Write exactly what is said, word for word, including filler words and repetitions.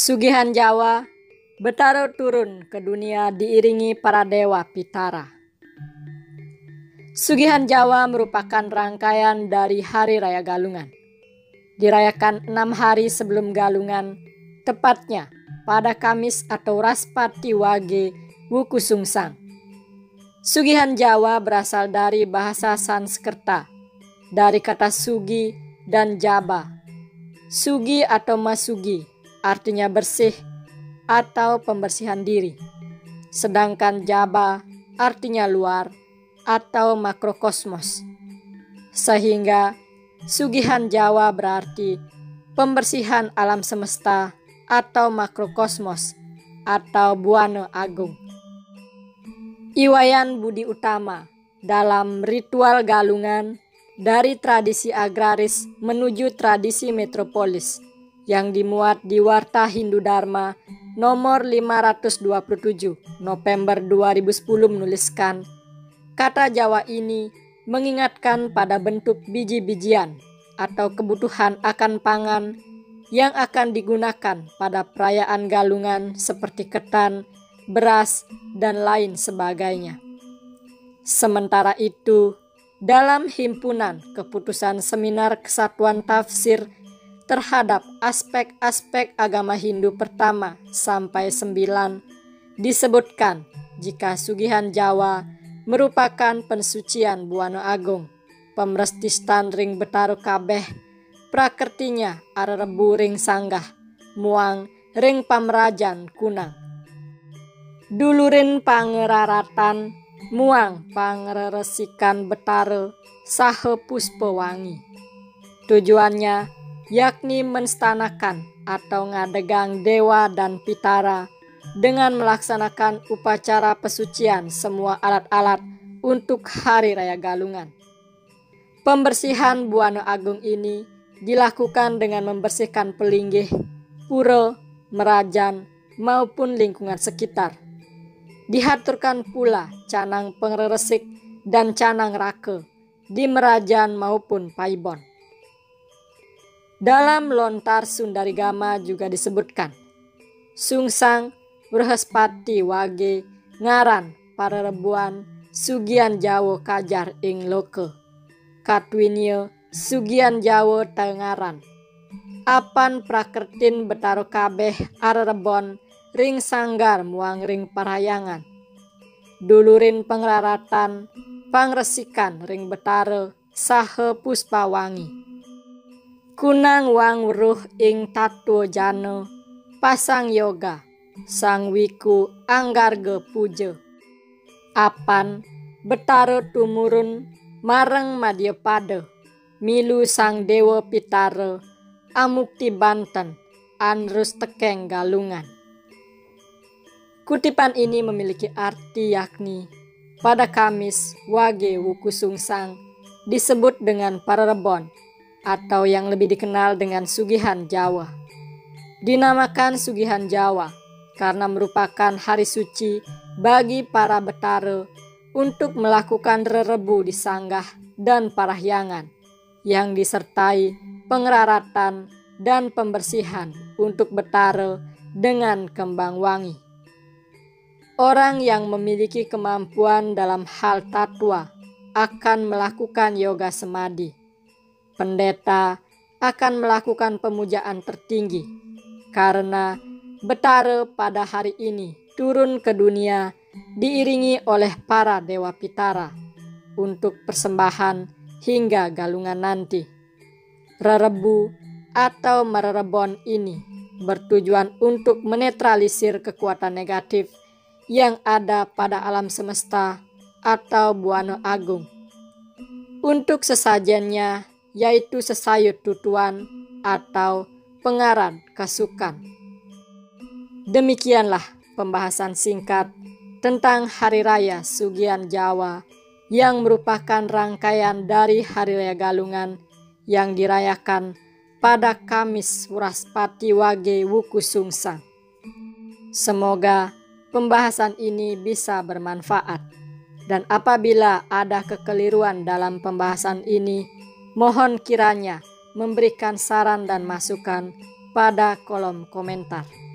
Sugihan Jawa, Betara turun ke dunia diiringi para dewa Pitara. Sugihan Jawa merupakan rangkaian dari Hari Raya Galungan. Dirayakan enam hari sebelum Galungan, tepatnya pada Kamis atau Raspati Wage Wuku Sungsang. Sugihan Jawa berasal dari bahasa Sanskerta, dari kata sugi dan jaba. Sugi atau masugi artinya bersih atau pembersihan diri. Sedangkan jaba artinya luar atau makrokosmos. Sehingga Sugihan Jawa berarti pembersihan alam semesta atau makrokosmos atau buana agung. Iwayan budi utama dalam ritual galungan dari tradisi agraris menuju tradisi metropolis yang dimuat di Warta Hindu Dharma nomor lima ratus dua puluh tujuh November dua ribu sepuluh menuliskan, kata Jawa ini mengingatkan pada bentuk biji-bijian atau kebutuhan akan pangan yang akan digunakan pada perayaan galungan seperti ketan, beras, dan lain sebagainya. Sementara itu, dalam himpunan keputusan seminar kesatuan tafsir terhadap aspek-aspek agama Hindu pertama sampai sembilan disebutkan jika Sugihan Jawa merupakan pensucian buana agung, pemrestistan ring Betara kabeh, prakertinya arerebu ring sanggah, muang ring pamrajan kunang. Dulurin pangeraratan, muang pangreresikan Betara saha puspa wangi. Tujuannya yakni menstanakan atau ngadegang dewa dan pitara dengan melaksanakan upacara pesucian semua alat-alat untuk Hari Raya Galungan. Pembersihan buana agung ini dilakukan dengan membersihkan pelinggih, pura, merajan, maupun lingkungan sekitar. Dihaturkan pula canang pengreresik dan canang raka di merajan maupun paibon. Dalam lontar Sundarigama juga disebutkan, Sungsang Wrehespati Wage ngaran para rebuan Sugihan Jawa kajar ing loke. Katwinyo Sugihan Jawa tengaran. Apan prakertin Betara kabeh arerebon ring sanggar muang ring parayangan. Dulurin pengraratan pangresikan ring Betara saha puspa wangi. Kunang wang weruh ing tatwa jana, pasang yoga, sang wiku anggarga puja. Apan Betara tumurun mareng Madyapada, milu sang dewa Pitara, amukti Banten, anrus tekeng galungan. Kutipan ini memiliki arti yakni pada Kamis Wage Wuku Sungsang disebut dengan Pararebon, atau yang lebih dikenal dengan Sugihan Jawa. Dinamakan Sugihan Jawa karena merupakan hari suci bagi para Betara untuk melakukan rerebu di sanggah dan parahyangan yang disertai pengeraratan dan pembersihan untuk Betara dengan kembang wangi. Orang yang memiliki kemampuan dalam hal tatwa akan melakukan yoga semadi. Pendeta akan melakukan pemujaan tertinggi karena Betara pada hari ini turun ke dunia diiringi oleh para dewa Pitara untuk persembahan hingga galungan nanti. Rerebu atau mererebon ini bertujuan untuk menetralisir kekuatan negatif yang ada pada alam semesta atau buana agung. Untuk sesajennya yaitu sesayut tutuan atau pengaran kasukan. Demikianlah pembahasan singkat tentang Hari Raya Sugihan Jawa yang merupakan rangkaian dari Hari Raya Galungan yang dirayakan pada Kamis Wrehespati Wage Wuku Sungsang. Semoga pembahasan ini bisa bermanfaat, dan apabila ada kekeliruan dalam pembahasan ini, mohon kiranya memberikan saran dan masukan pada kolom komentar.